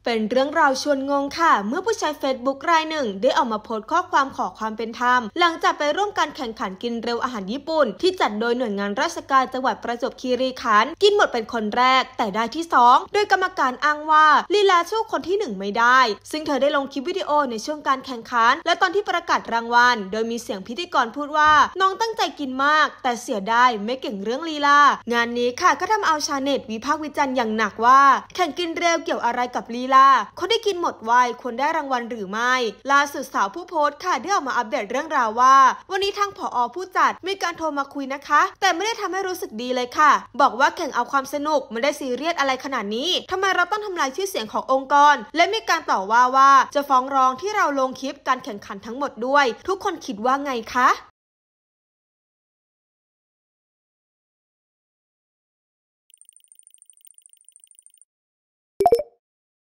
เป็นเรื่องราวชวนงงค่ะเมื่อผู้ใช้ Facebook รายหนึ่งได้ออกมาโพสต์ข้อความขอความเป็นธรรมหลังจากไปร่วมการแข่งขันกินเร็วอาหารญี่ปุ่นที่จัดโดยหน่วยงานราชการจังหวัดประจวบคีรีขันธ์กินหมดเป็นคนแรกแต่ได้ที่2โดยกรรมการอ้างว่าลีลาสู้คนที่1ไม่ได้ซึ่งเธอได้ลงคลิปวิดีโอในช่วงการแข่งขันและตอนที่ประกาศรางวัลโดยมีเสียงพิธีกรพูดว่าน้องตั้งใจกินมากแต่เสียดายไม่เก่งเรื่องลีลางานนี้ค่ะก็ทำเอาชาวเน็ตวิพากษ์วิจารณ์อย่างหนักว่าแข่งกินเร็วเกี่ยวอะไรกับลีลาคนที่กินหมดไวควรได้รางวัลหรือไม่ล่าสุดสาวผู้โพสต์ค่ะได้ออกมาอัปเดตเรื่องราวว่าวันนี้ทางผอ.ผู้จัดมีการโทรมาคุยนะคะแต่ไม่ได้ทำให้รู้สึกดีเลยค่ะบอกว่าแข่งเอาความสนุกไม่ได้ซีเรียสอะไรขนาดนี้ทำไมเราต้องทำลายชื่อเสียงขององค์กรและมีการต่อว่าจะฟ้องร้องที่เราลงคลิปการแข่งขันทั้งหมดด้วยทุกคนคิดว่าไงคะ